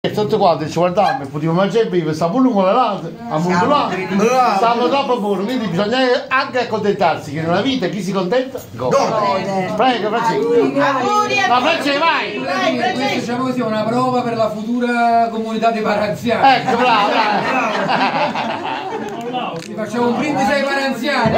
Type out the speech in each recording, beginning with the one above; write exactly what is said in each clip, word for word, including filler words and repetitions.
Tutti quanti ci guardavamo e potevamo mangiare e bere, stavamo lungo le late, ammondolati, stavamo troppo buoni, quindi bisogna anche accontentarsi che nella vita chi si contenta gode. Prego, Francesco. Ma Francesco, vai! Questo diciamo così è una prova per la futura comunità dei paranziani. Ecco, bravo, bravo. Facciamo un brindisi ai paranziani.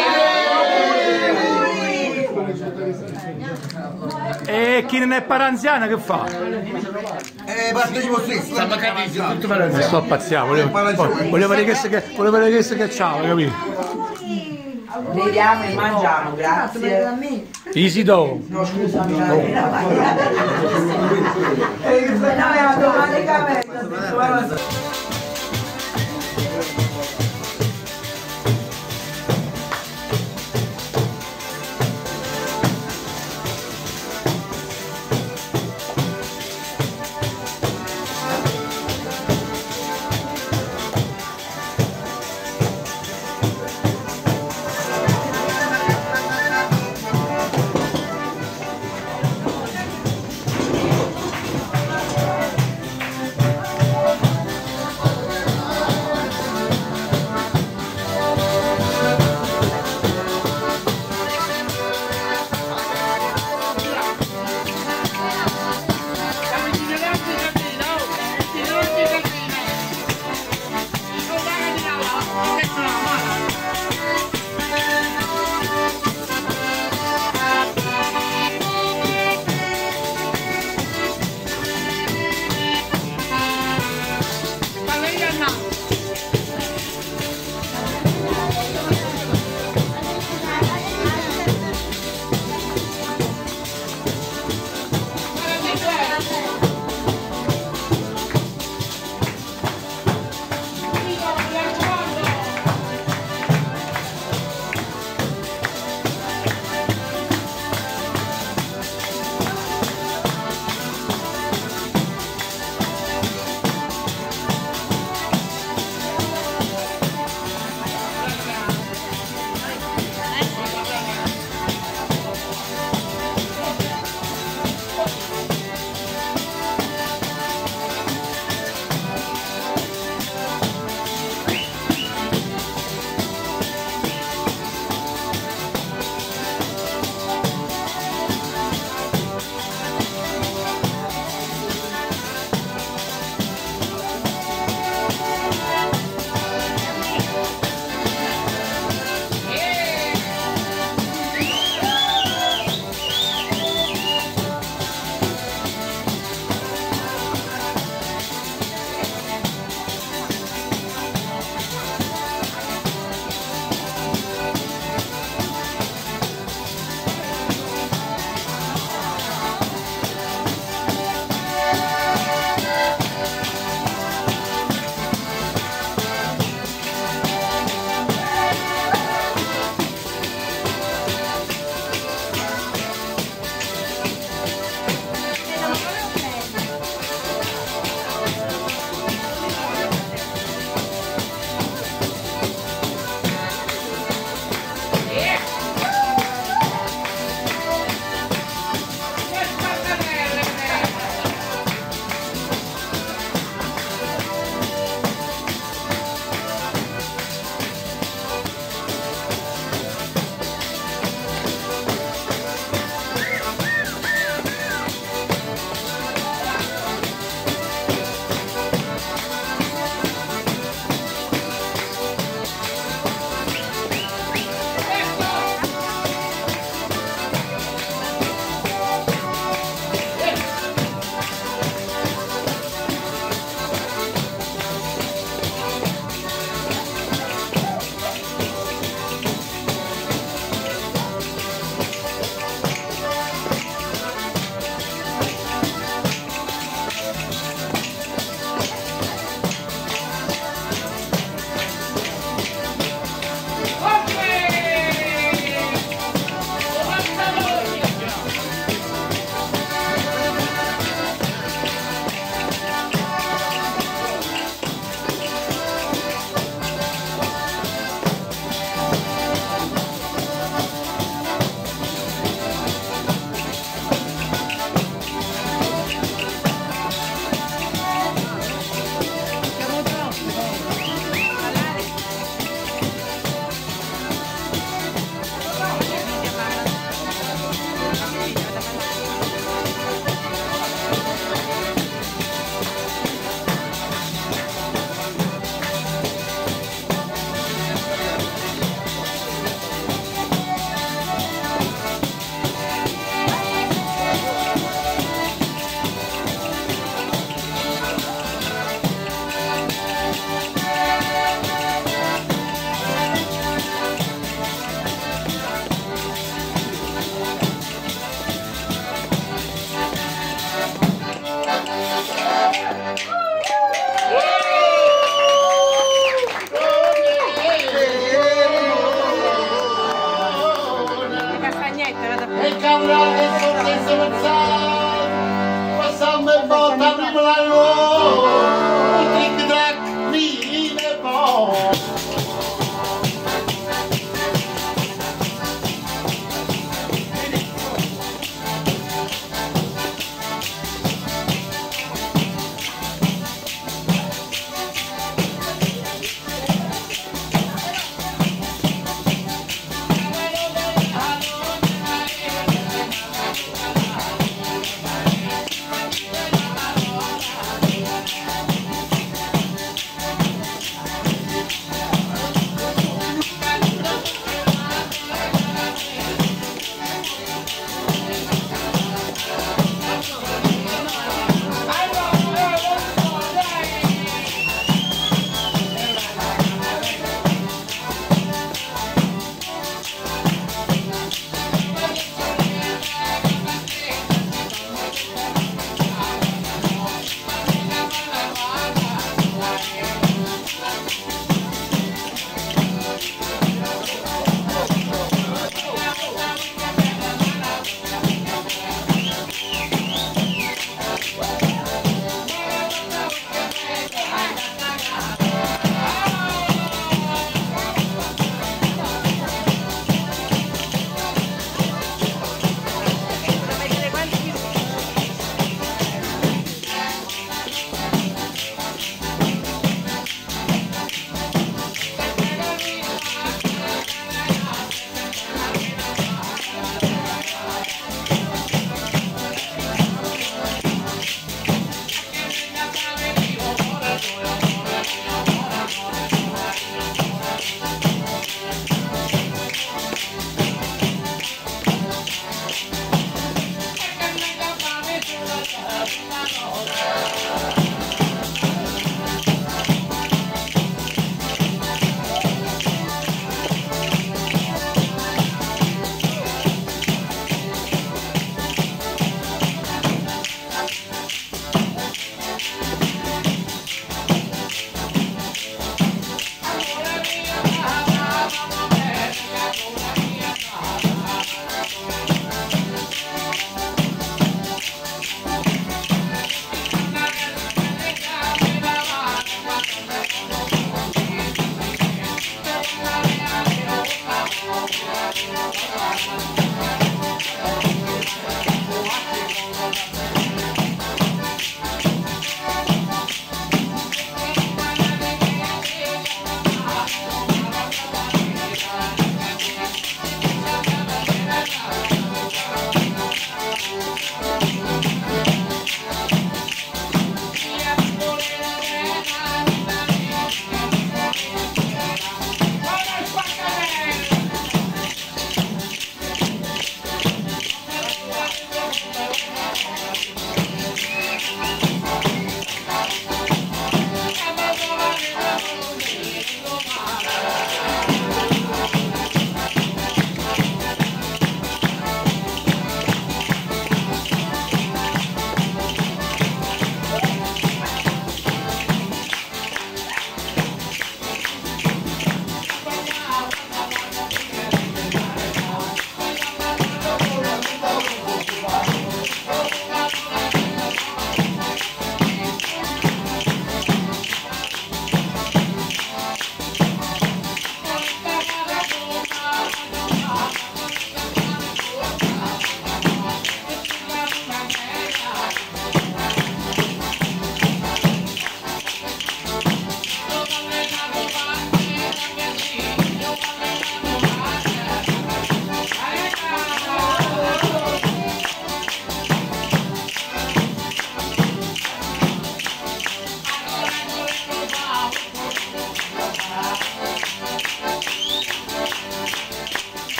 E chi non è paranziano che fa? Eh, partecipo stesso. Sta Baccanissimo, tutto paranziano. Sto pazziando, volevo, volevo vedere che volevo vedere che cacciava, capito? Beviamo e mangiamo, grazie. Easy do. No, scusami, no. Eh, no, è automaticamente.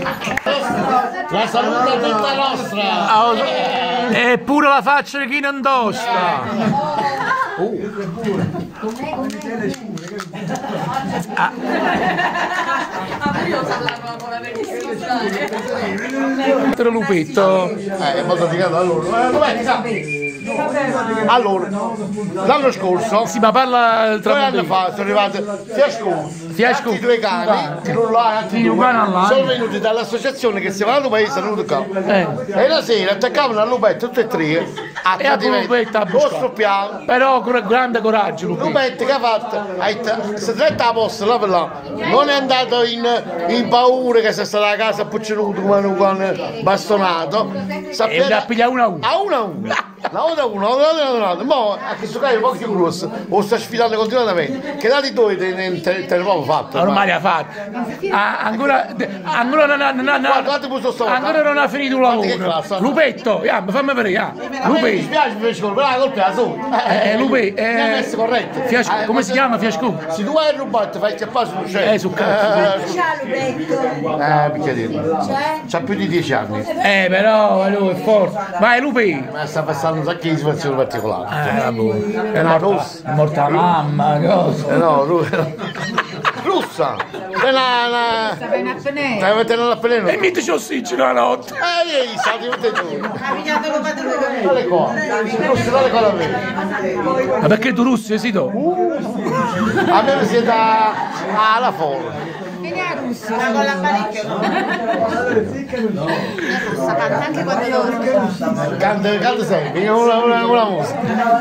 La salute è tutta nostra! Oh, e pure la faccia di chi non tosta! Ah. Lupetto. Eh, è molto figato allora. Allora, l'anno scorso, Sì, ma parla due anni fa, sono arrivati Fiasco, Fiasco. altri due cani, che non là, altri Sì, due, uguali all'anno. sono venuti dall'associazione che si va al paese, hanno attaccavo. Eh. E la sera attaccavano al lupetto tutte e tre, a E a Lupetto a buscare. vostro piano. Però con grande coraggio, Lupetto. Lupetto che ha fatto, ha detto, si tratta a posto, là per là, non è andato in, in paura che sia stato a casa pucceruto come con bastonato, E ne ha pigliato uno a uno. a uno a uno, la uno a uno, la uno a uno, ma a questo caso un po' più grosso, o sta sfidando continuamente, che da di due te ne te ne proprio fatto. Ormai ha fatto. Ah, ancora, ancora non ha, non ha, Guarda, guarda questo sto- ancora non ha finito il Guarda che lavoro. classe. Lupetto, yeah, fammi vedere, yeah. A me mi Lupetto. dispiace per il però la colpa è la sua. Eh, Lupetto, Mi ha eh, messo corretto. Fiasco, Eh, come si chiama Fiasco? Se tu hai rubato fai chiappare sul cielo. Eh, sul cazzo, sì. Ciao Lupetto. Eh, picchiadino. C'è? C'ha più di dieci anni. Eh, però, lui è forte. Vai, Lupetto. Ma sta passando un sacco di situazioni particolari. Eh, boh. È una rossa. È morta la mamma, cosa? Eh no, ru- russa. È una... una... Sta bene a penere. Stai mettendo l'appellino? E mi dice ossigeno la notte. Eh, ehi, stai mettendo tu. Ha pigliato lo padrone. Dale qua. Russa, dale qua da me. Ma perché tu russi sei tu? A me mi siete alla folla. Vieni a Russo. Ma con la parecchia. Russa canta anche quando dorme. Canta, canta sempre, una, una, una musica.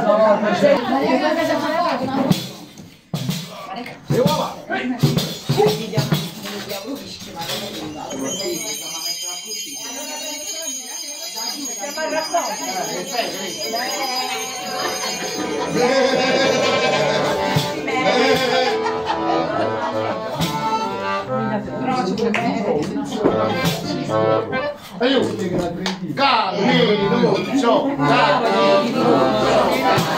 Aiuto! Camminuccio! Camminuccio!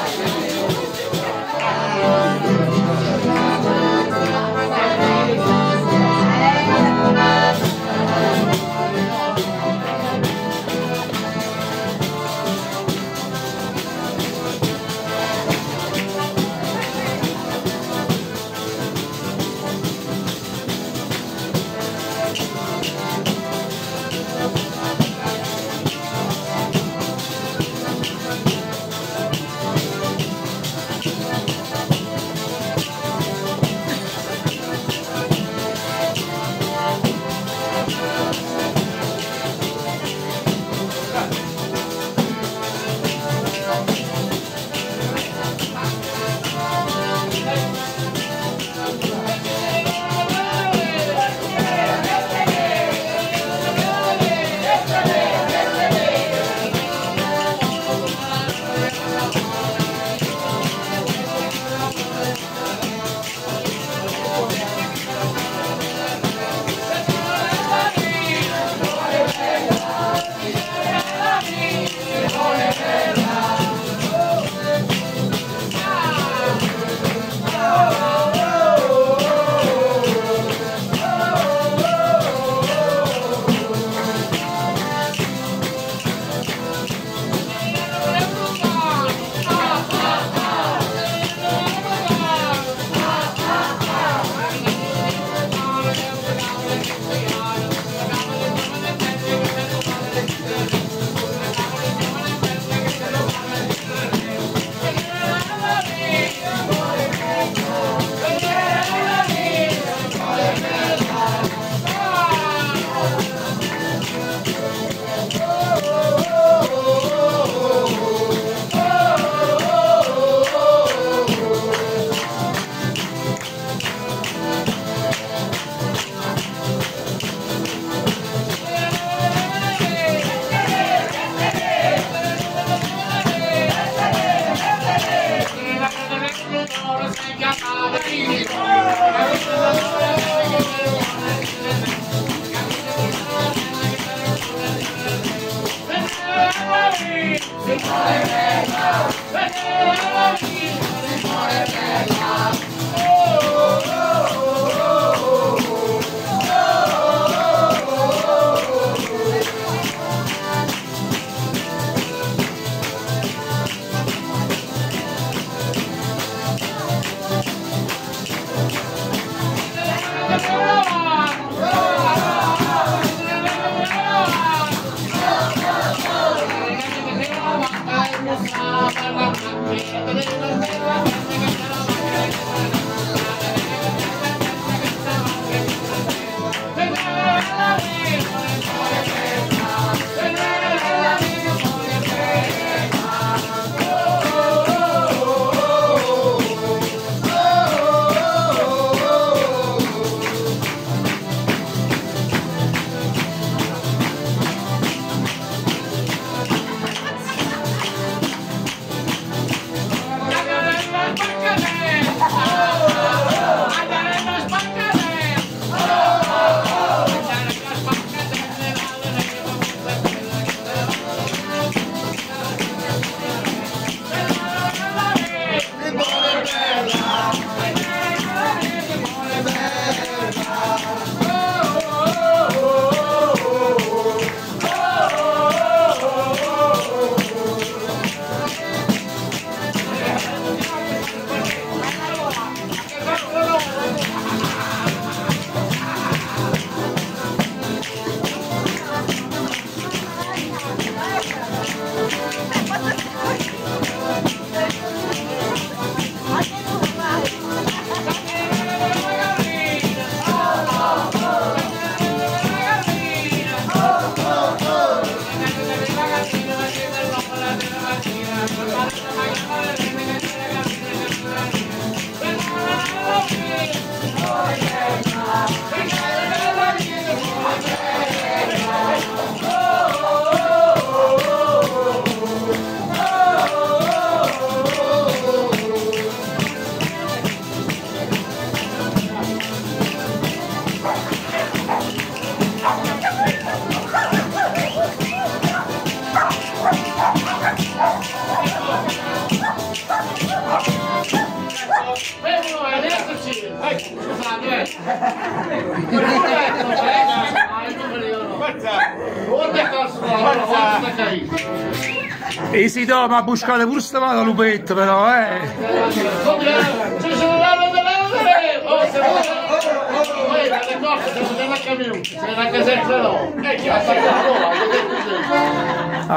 E si do, ma buscate pure sta mano lupetto però, eh! Ci sono la oh, se vuoi, le cose sono delle camminute, se la casetta no, e chi ha fatto la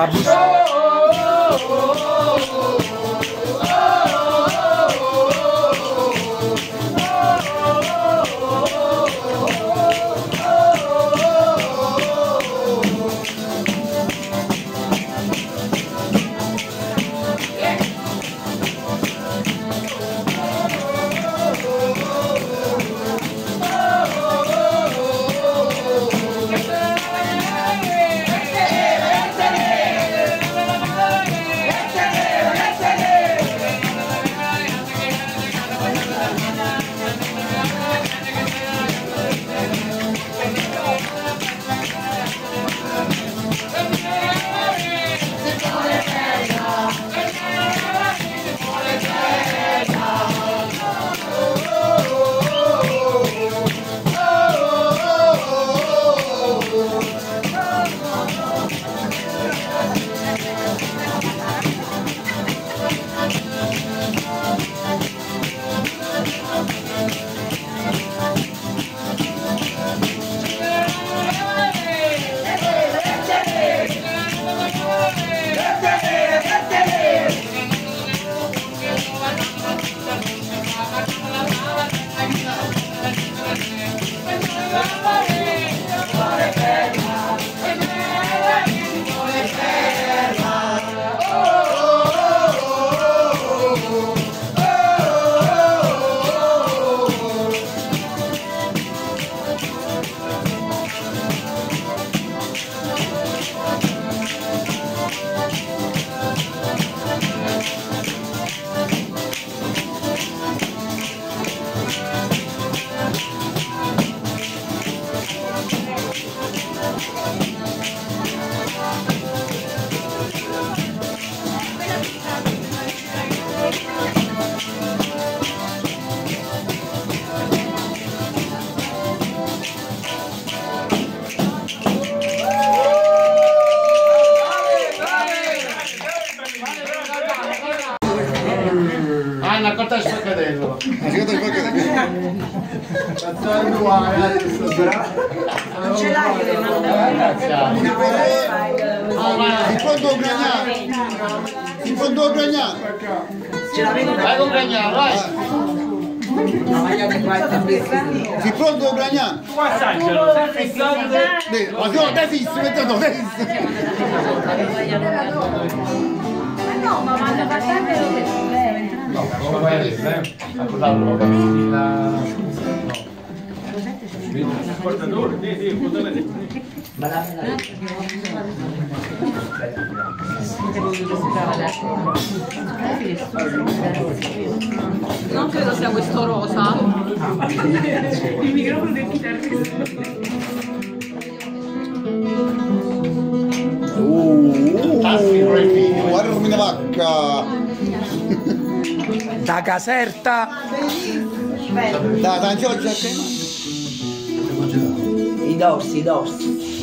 Anna, quanto è spaccadello? Non ce l'hai che In fondo Gragnano. In fondo Gragnano. Vai con Gragnano, vai! Si pronto Gragnano. Ma no, desissimo, entrato desissimo. No, ma manda passare No, come vai adesso, eh? A portarlo Il portatore, sì, sì, il portatore. Non credo sia questo rosa. il microfono del chitarrista. Oh, guarda come vacca. Da Caserta. Da San Giorgio a che? I dorsi, i dorsi.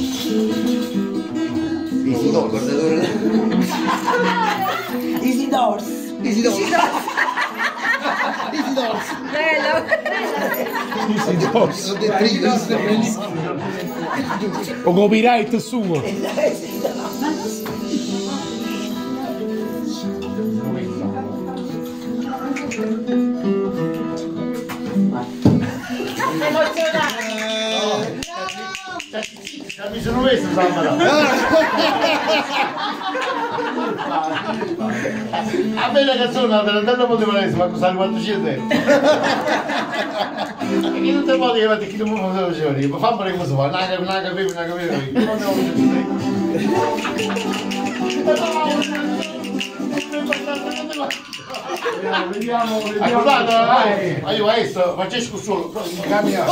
Easy Doors. Easy Doors. Easy Doors. Easy Doors. Bello. Easy Doors. Ho detto io. O copyright suo. Mi sono messo Sambara. A me la canzone la tarantella poteva essere, ma cosa quanto ci è detto? Che non ti può dire che non mi facevo dire, ma fammi come si fa, non capivo, non capivo, non capivo, non capivo. Vediamo, vediamo. Guardate, io adesso facesco solo, cambia.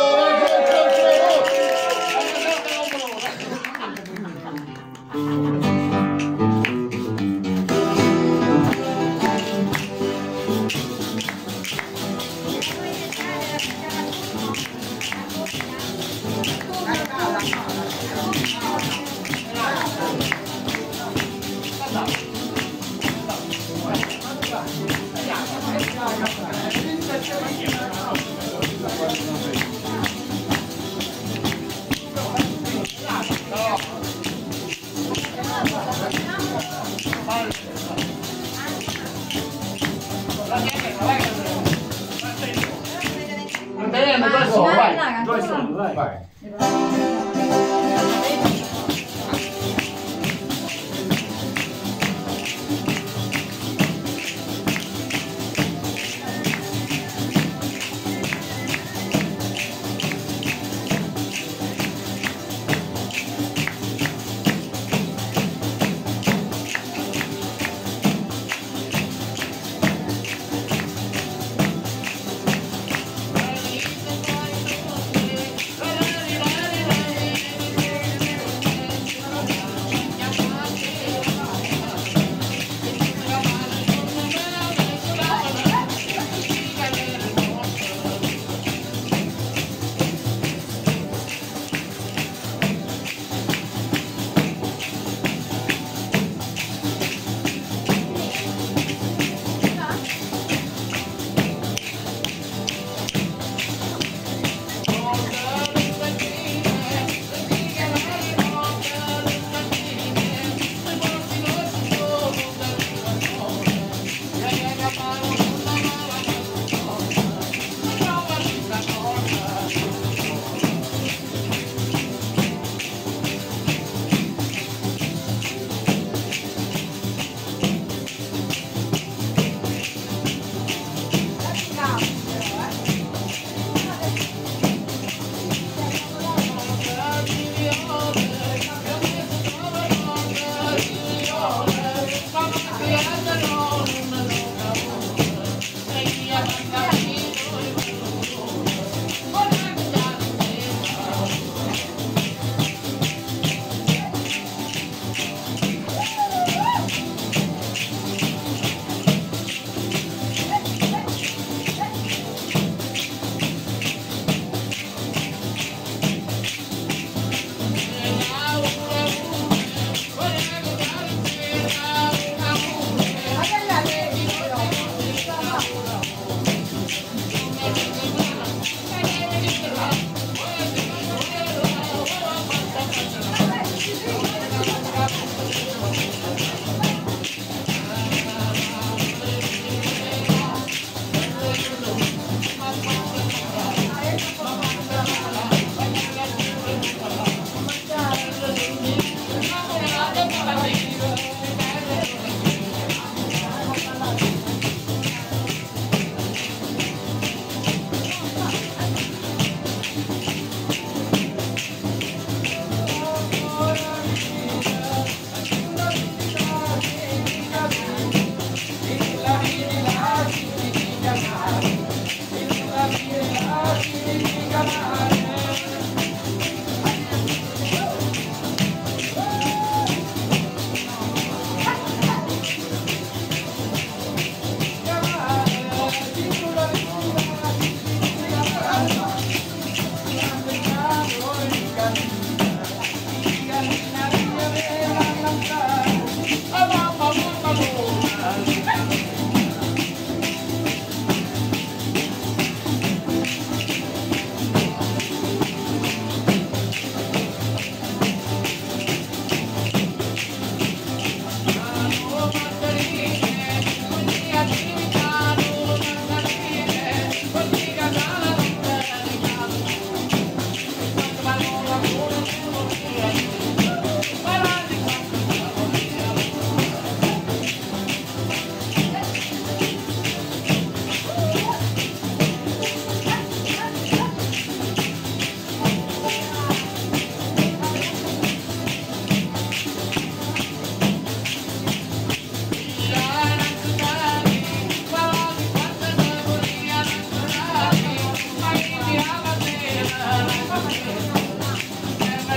Dove sono? Vai! Dove sono? Vai! Vai!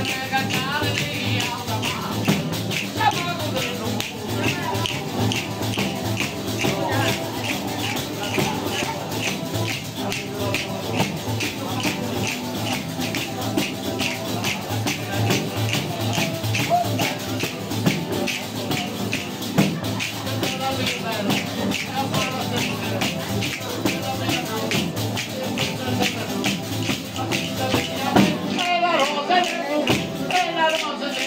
E la rosa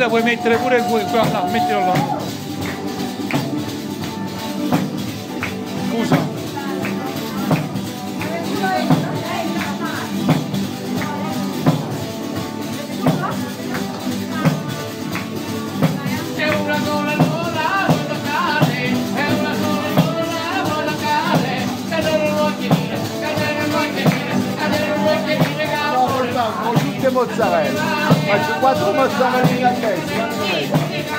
quella puoi mettere pure qua, no, mettilo là. Scusa. Tutte mozzarella, faccio quattro mozzarella a testa.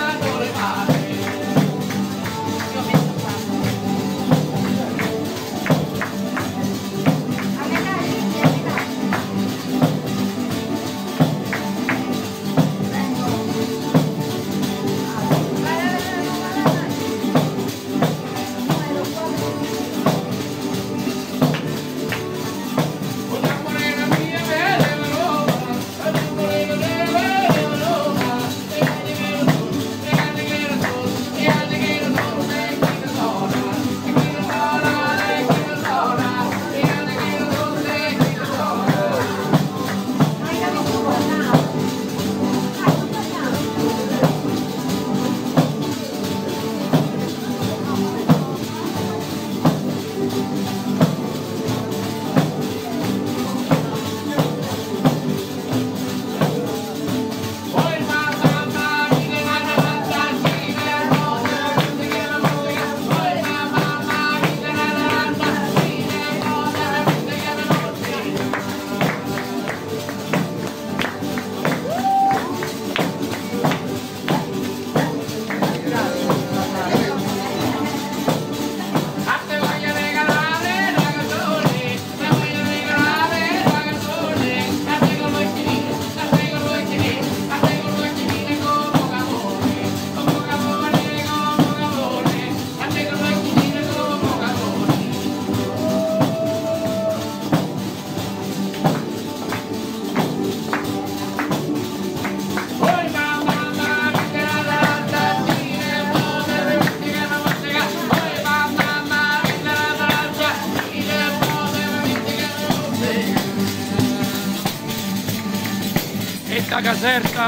La Caserta.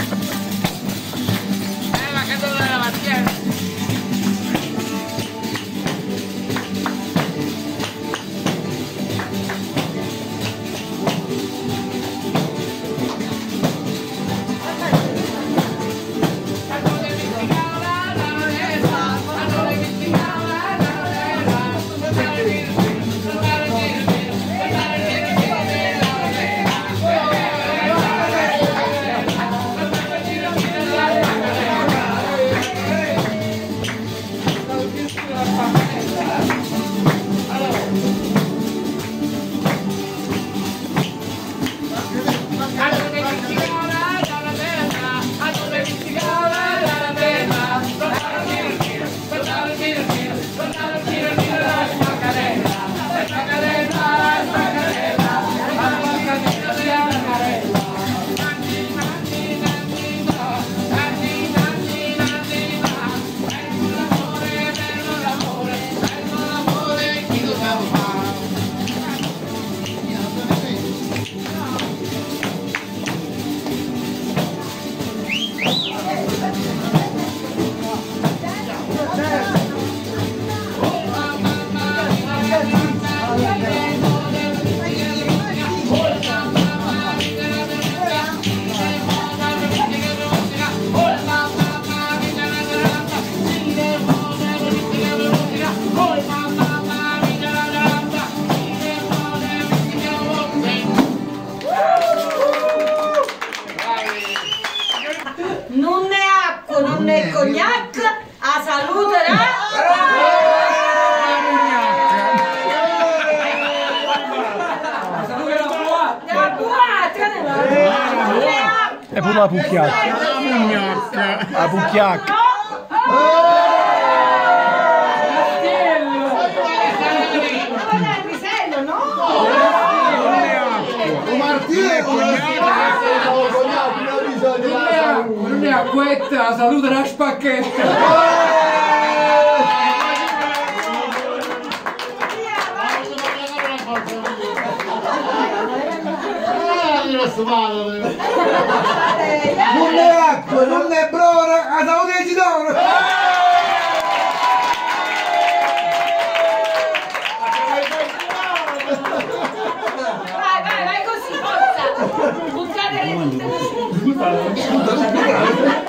Eh, ma che dove la mattina? Non ne acqua, non ne cognac, a saluterà. E pure la pucchiacca. La pucchiacca. Non è acquetta, saluta la spacchetta. rimasto male. Non è acqua, non è brora, a salute di Isidoro! Vai, vai, vai così, forza! Buttate le tutte.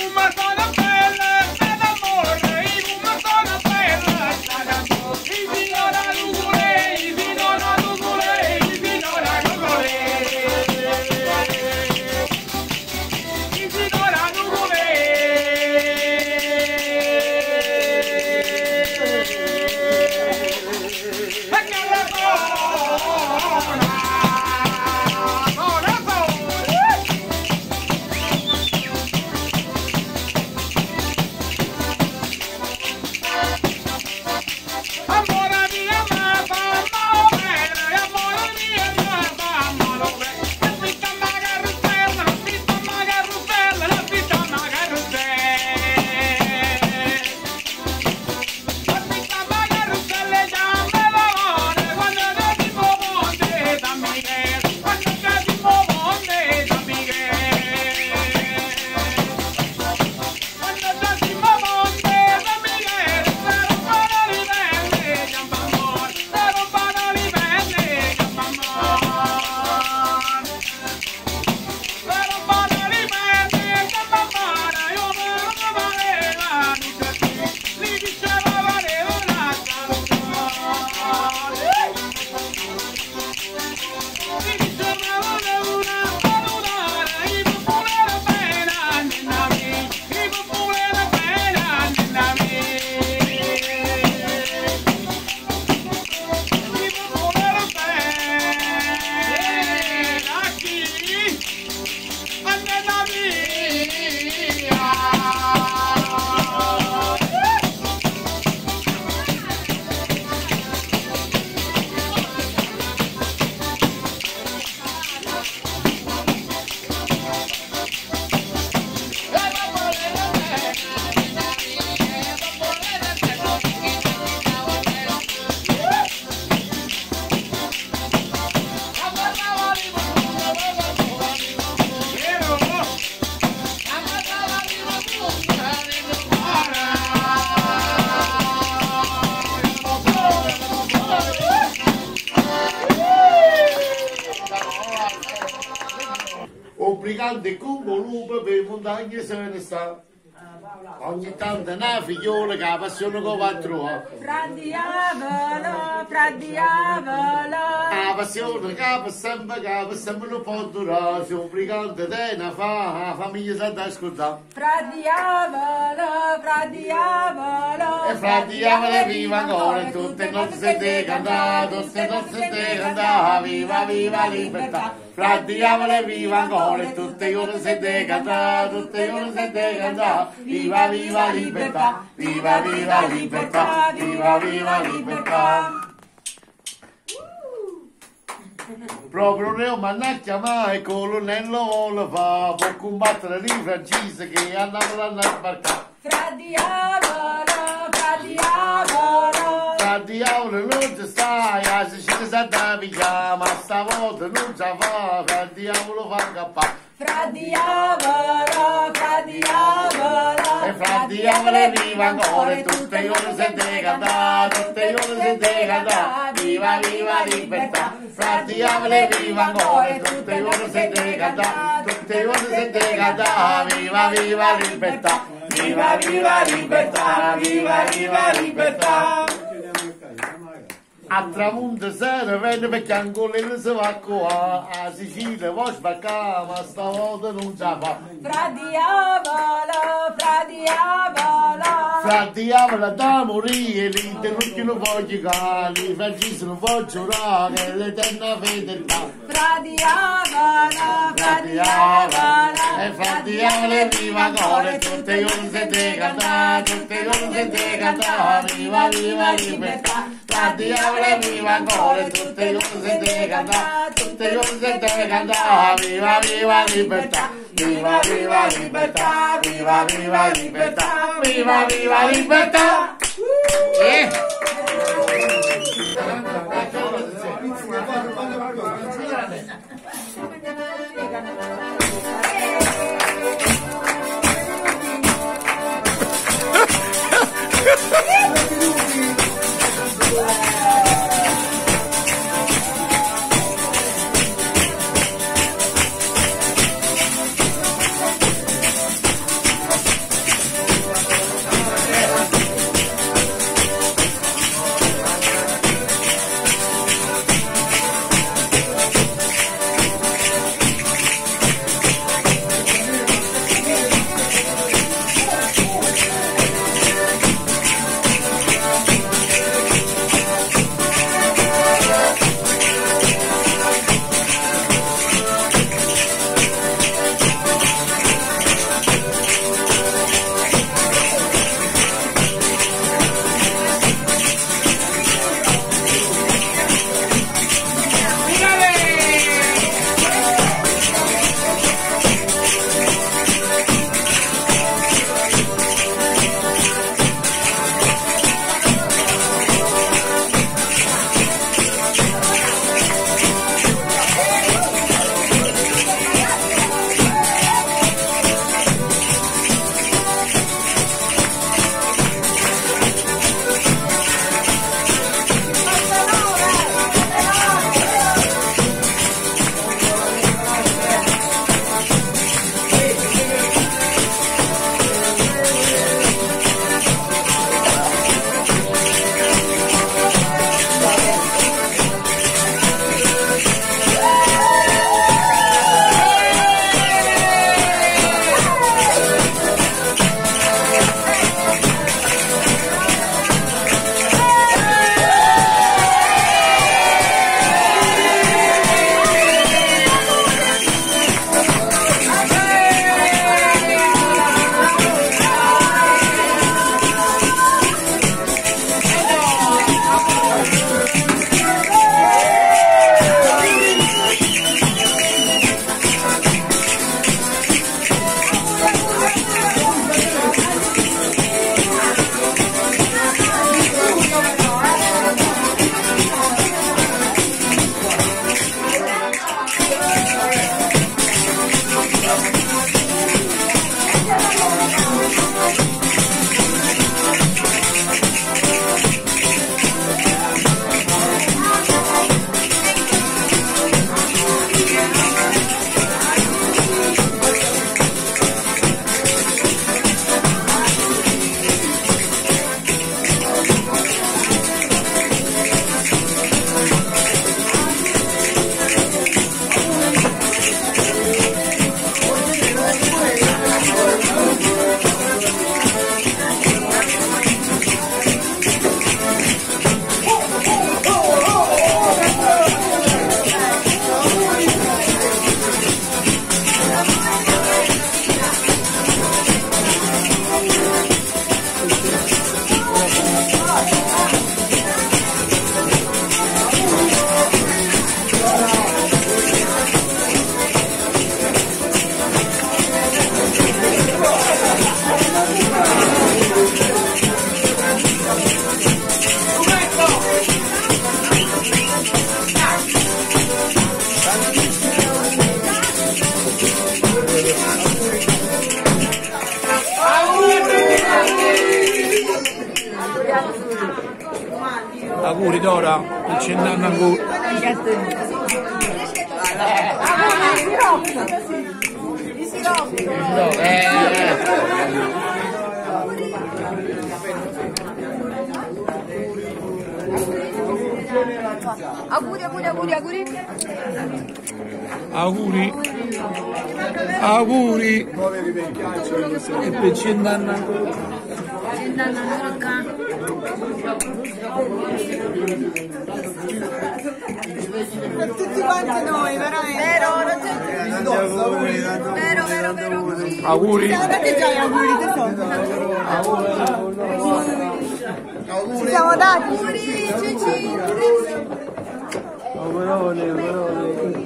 Obbligante come lupo per montagne se ne sta. Ogni tanto una figliola che ha passione con va a trovare. Fra diavolo, fra diavolo. La passione che ha sempre, che ha sempre non può durare. Se un brigante te ne fa, la famiglia sa da ascoltare. Fra diavolo, fra diavolo. E fra diavolo viva ancora, tutte non si sente cantare, tutte non si sente cantare, viva viva libertà. Fra diavolo viva ancora, tutte io non sente cantare, tutte io non sente cantare, viva viva libertà, viva viva libertà, viva viva libertà. Proprio Reo Mannacchia ma il colonnello vuole fa, può combattere i francesi che andavano a sbarcare. Fra diavolo, fra diavolo. Fra diavolo non ci stai, a Sicilia sa da pigliare, ma stavolta non ci fa, fra diavolo fa cappare. Fra diavolo, fra diavolo. E fra diavolo viva ancora, tutte io non sente cantare, tutte io non sente cantare, viva viva libertà. Fra diavolo viva ancora, tutte io non sente cantare, tutte io non sente cantare, viva viva libertà, viva viva libertà, viva viva libertà. A tramonto sera venne perché ancora si va qua, a Sicilia può sbarcare, ma stavolta non ce la fa. Fra diavolo, fra diavolo. Fra diavolo da morire, l'interrutti non voglio cari, francesi non voglio giurare, che l'eterna fedeltà. Fra diavolo, fra diavolo. E fra diavolo viva ancora, tutte io non sente cantare, tutte io non sente cantare, viva viva libertà. Fra diavolo viva ancora, tutte io non sente cantare, tutte io non sente cantare, viva viva libertà, viva viva libertà, viva viva libertà, viva viva libertà. Eh. Auguri Dora, il cent'anni ancora. Auguri, auguri, auguri, auguri. Auguri. Auguri. E per cent'anni ancora. Cent'anni ancora qua. Per tutti quanti noi, veramente. Vero, non c'è vero, vero, vero, così. Auguri. Date già gli auguri, tesoro. Ci siamo dati. Auguri, Cici. Augurone, augurone.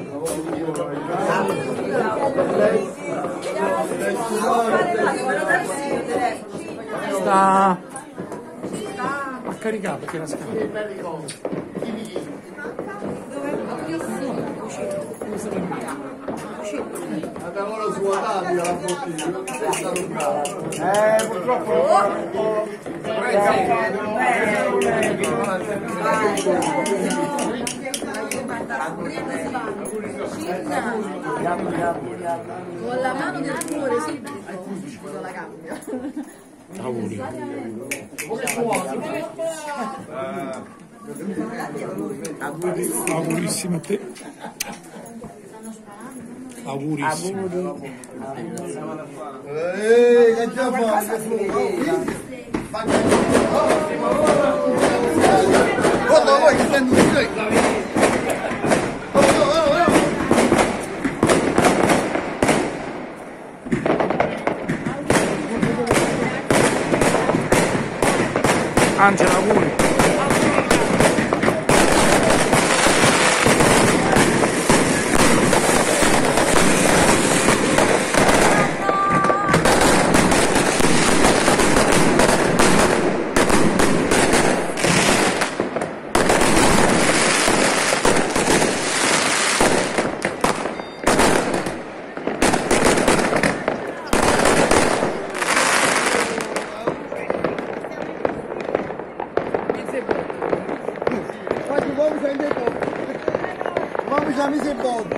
Sta a caricare perché la scala. Andavano svuotati la bottiglia. Eh, purtroppo. Con la mano del cuore, sì. La cambia. Auguri. Augurissimo a te. Augurissimo. Ehi, che già fa? Guarda voi che sento di lei. Angela, auguri. Vamos já me desenvolve.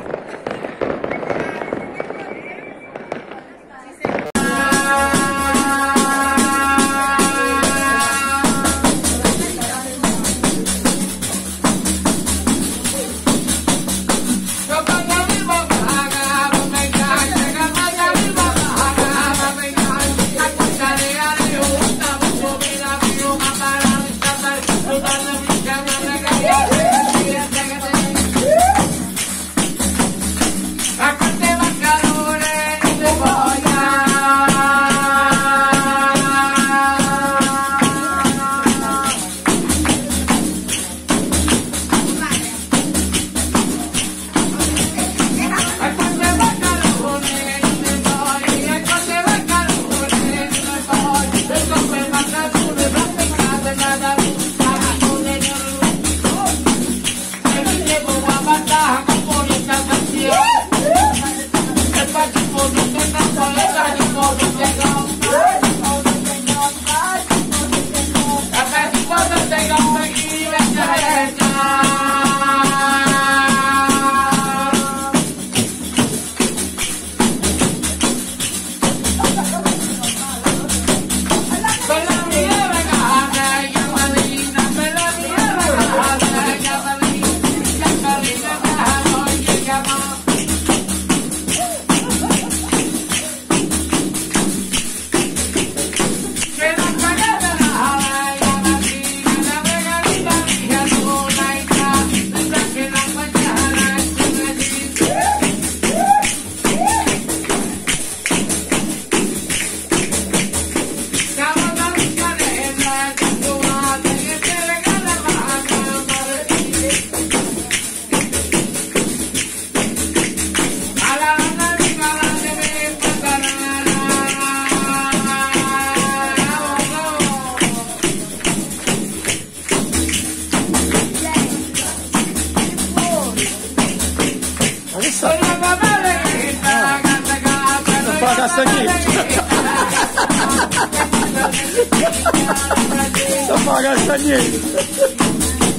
Sta pagando niente.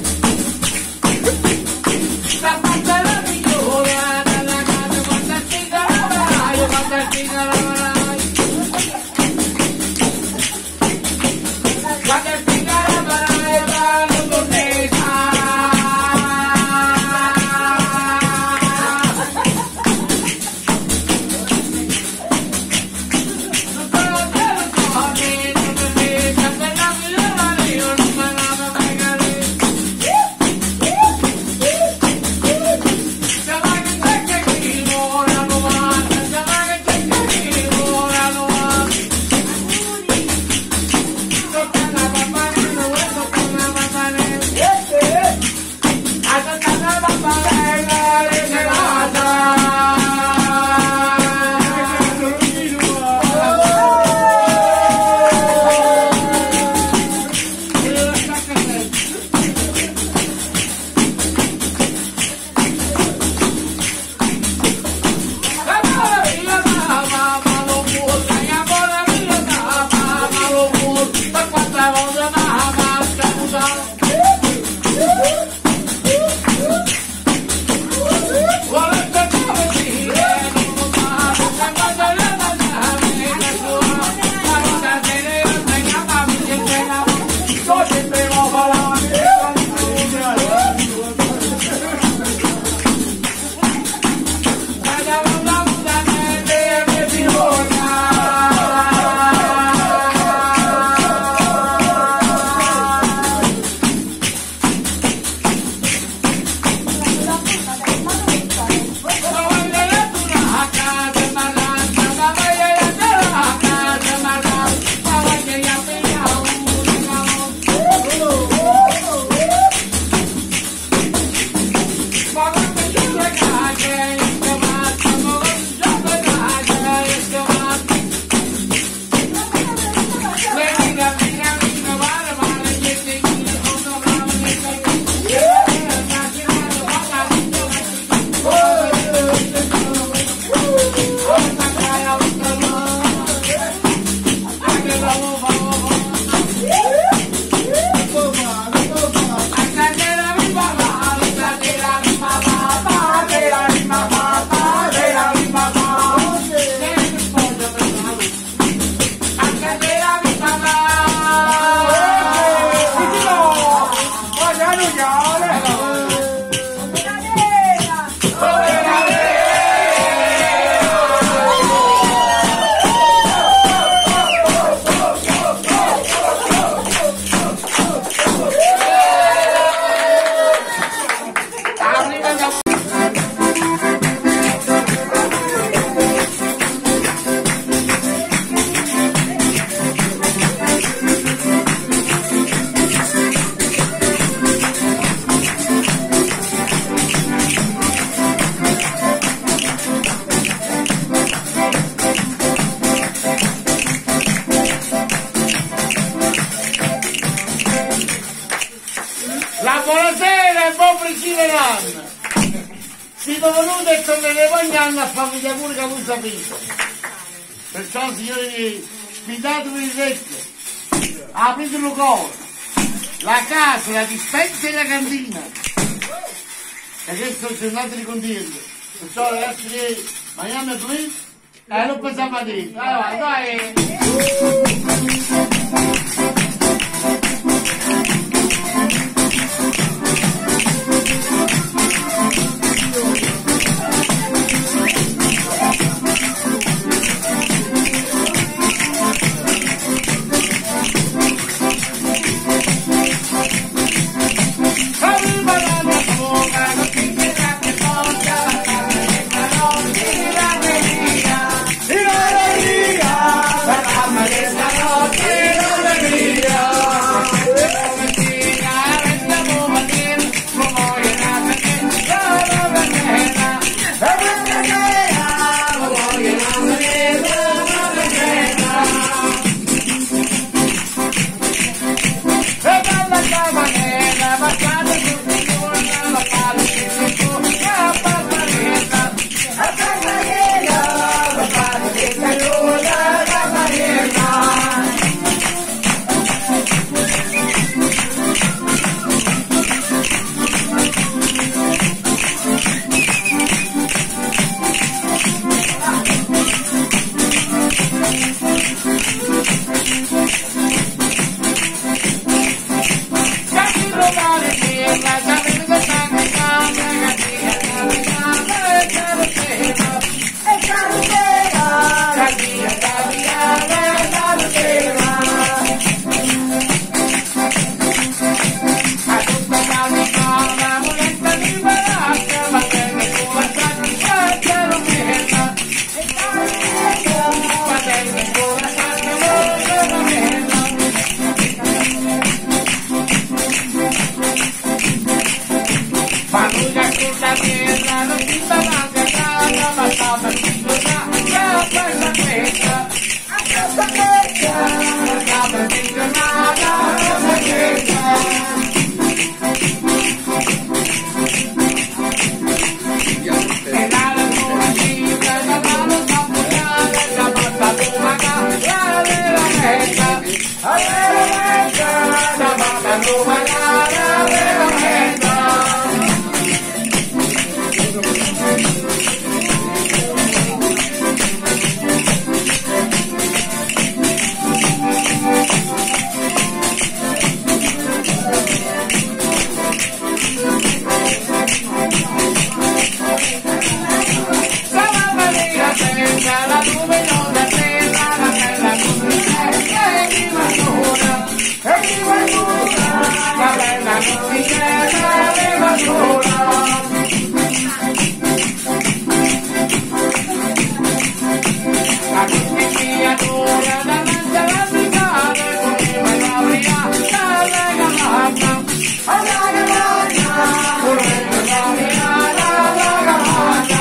Buonasera e buon Frigile. Siamo venuti e torneremo ogni anno a famiglia pure che voi sapete. Perciò signori, spitatevi il letto, aprite il cuore, la casa, la dispensa e la cantina. E questo sono giornate di contento. Perciò ragazzi che mangiamo qui e non pensiamo a dire. Allora, dai! Io terra, non si fa manca casa, ma sta per funzionare, sta per la festa, a questa festa, sta per funzionare, sta per festa. E la natura libera, la mano sta bucata, la basta lumata, la vera meta, la vera meta, la basta lumata, la vera meta. La luminosa terra, la bella lumiera, e viva sola, e viva sola, la bella lumiera, e viva sola. La cristiatura davanti alla brigata, correva la brigata, alla gamata, alla gamata, correva la brigata, alla gamata.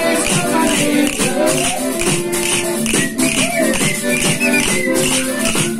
Thank you.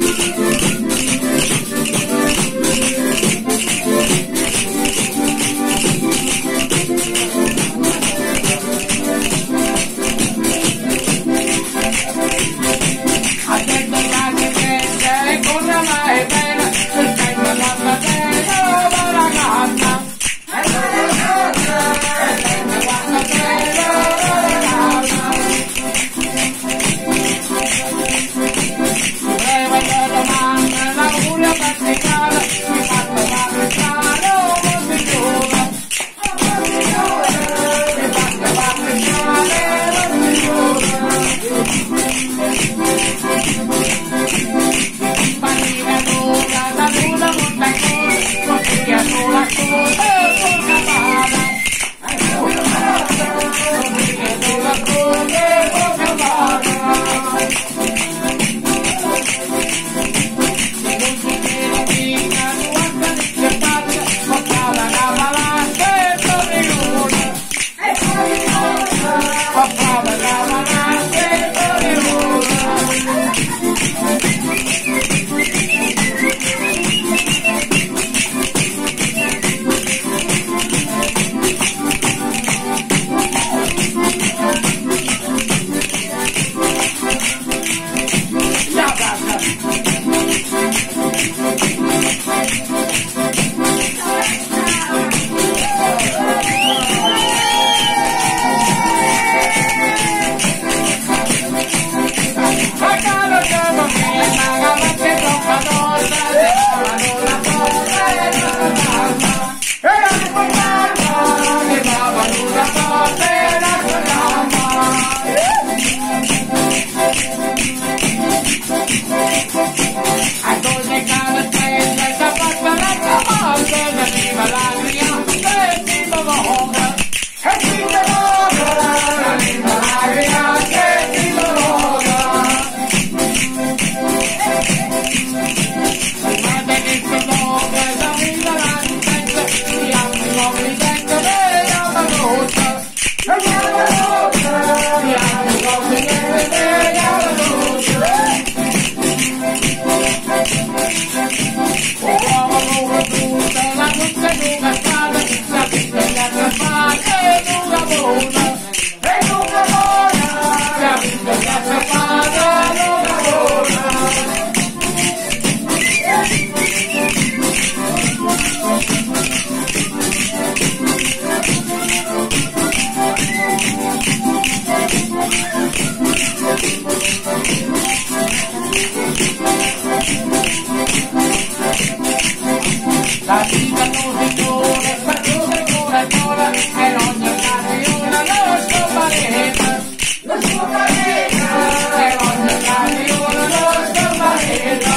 vita musica, spazio pure pure, e ogni cagliona lo so valeta, lo so valeta, e ogni cagliona lo so valeta.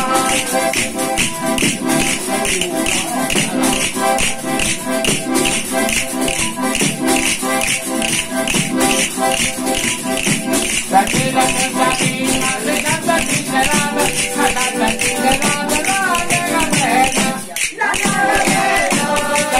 La tela cantatina, se canta tingerata, la canta tingerata, la nega nega, la nega nega.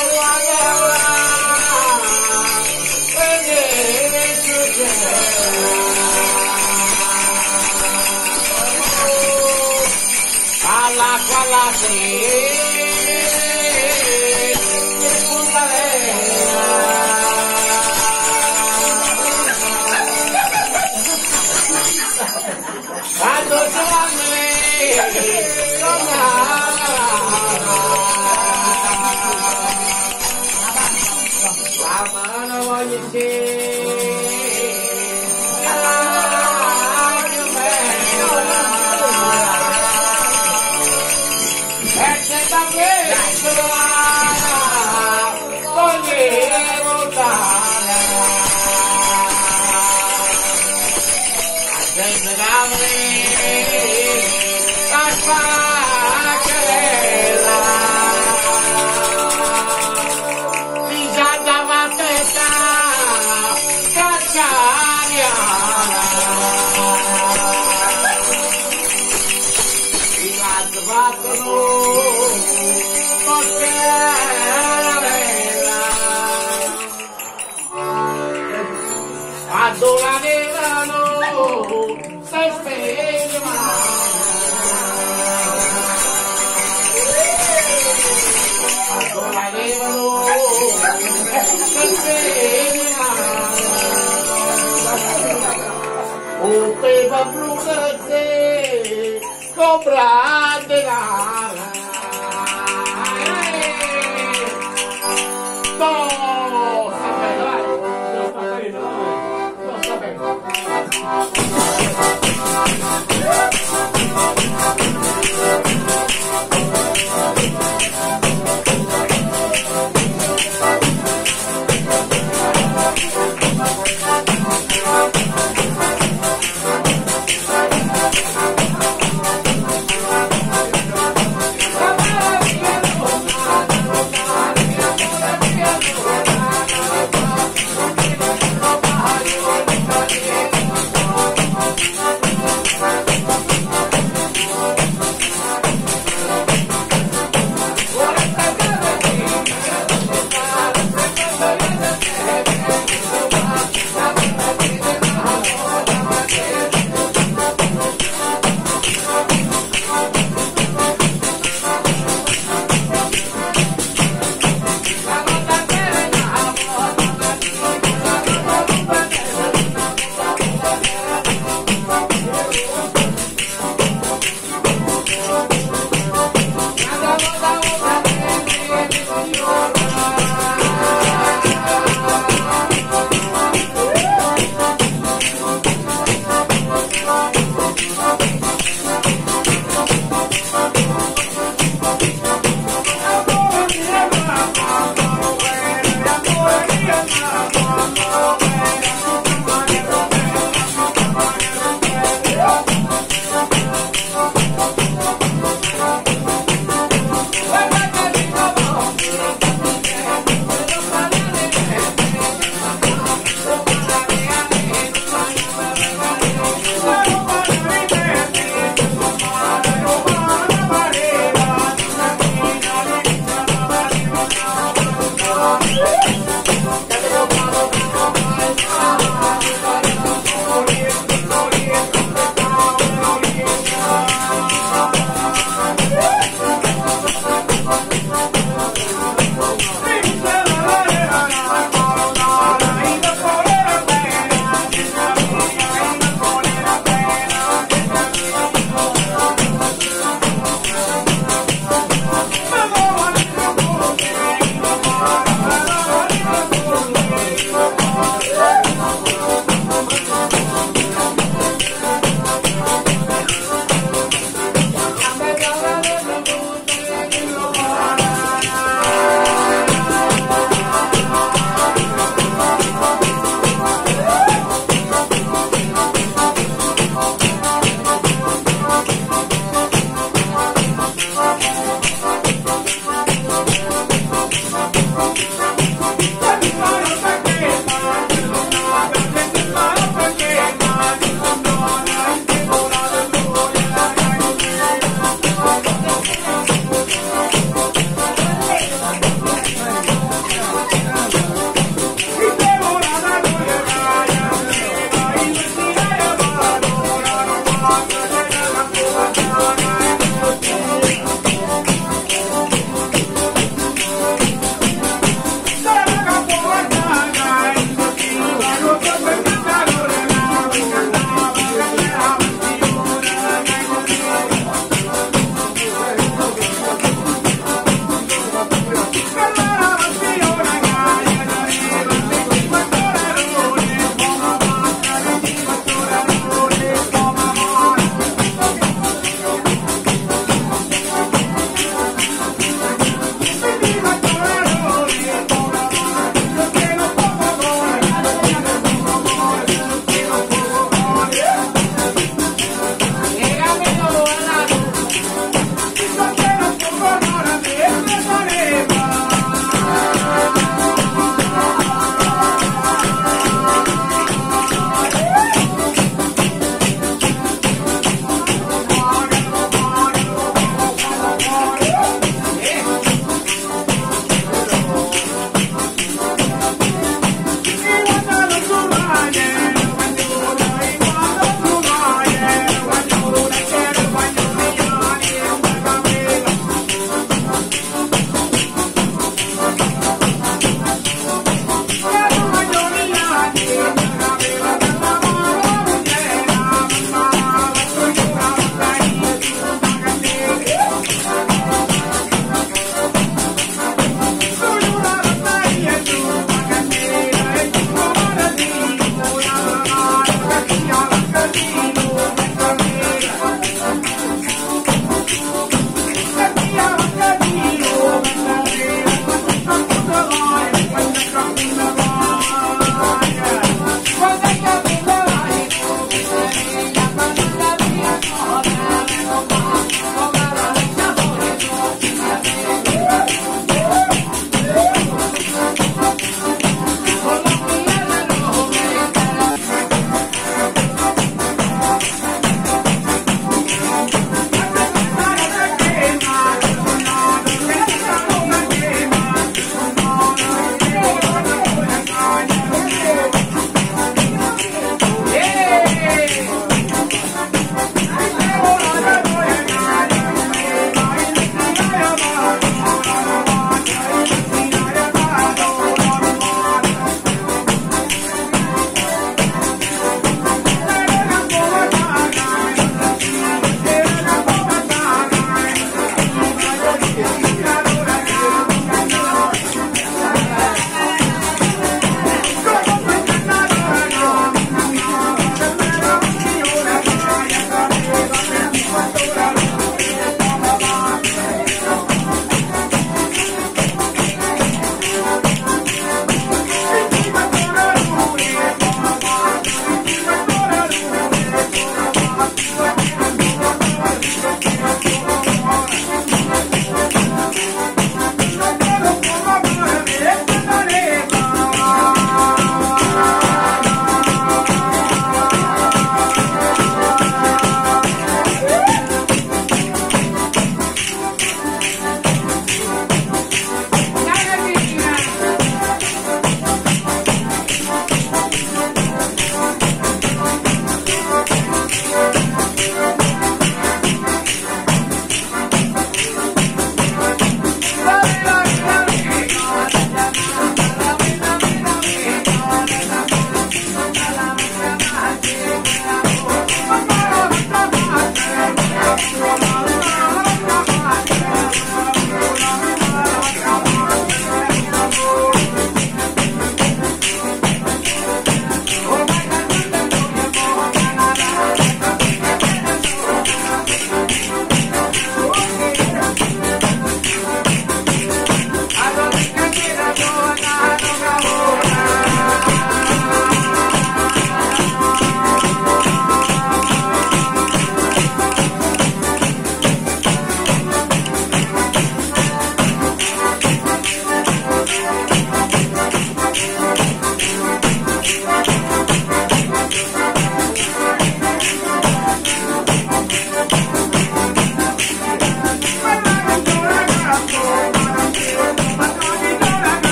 Bye.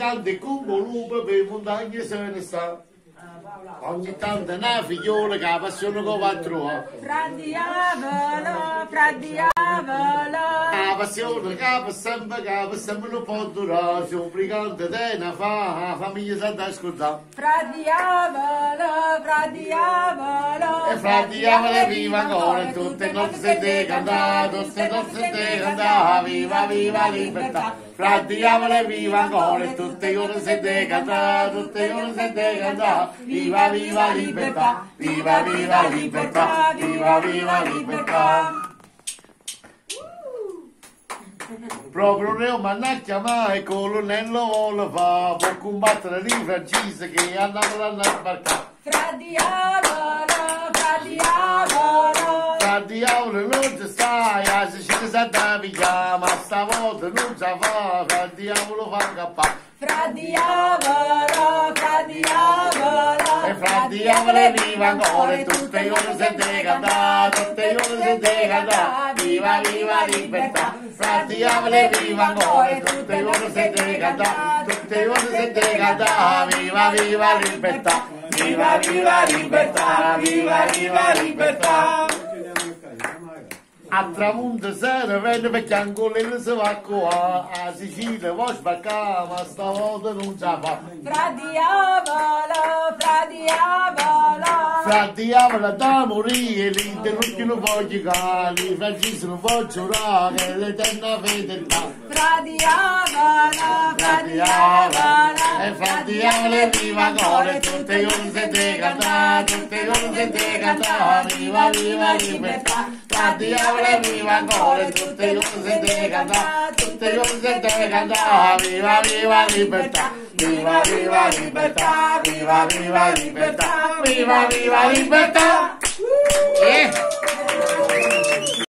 canta come lupo per montagne se ne sta. Ogni tanto una figliola che la passione che va a trovare. Fra diavolo, fra diavolo. La passione che va sempre, che va sempre non può durare. Se un brigante te ne fa, la famiglia si deve ascoltare. Fra diavolo, fra diavolo. E fra diavolo viva ancora, tutte le notti se te cantare, tutte le notti se te cantare, viva, viva libertà. Fra diavolo viva ancora, tutte le ore se te cantare, tutte le ore se te cantare, viva, viva libertà, viva, viva libertà, viva, viva libertà. Proprio Reo mi hanno chiamato il colonnello vuole fa, può combattere i francesi che andavano a sbarcare. Fra diavolo, fra diavolo. Fra diavolo non ci stai, a Sicilia si da pigliare, ma stavolta non ci fa, fra diavolo fa cappare. Fra diavolo, fra diavolo. E fra diavolo viva ancora, tutte le ore se te cantare, tutte le ore se te cantare, viva, viva libertà. Fra diavolo viva ancora, tutte le ore se te cantare, tutte le ore se te cantare, viva, viva libertà. Viva, viva libertà, viva, viva libertà. A tramonto sera venne perché ancora si va qua, a Sicilia vuoi sbarcare, ma stavolta non ce la fa. Fra diavolo, fra diavolo. Fra diavolo da morire, l'interrutti non voglio cari, francesi non voglio giurare, l'eterna fedeltà. Fra diavolo, fra diavolo. E fra diavolo viva ancora, tutte le ore se te cantare, tutte le ore se te cantare, viva, viva libertà. Fra diavolo viva ancora, tutte le ore se te cantare, tutte le ore se te cantare, viva, viva libertà, viva, viva libertà, viva, viva libertà, viva, viva libertà. Eh.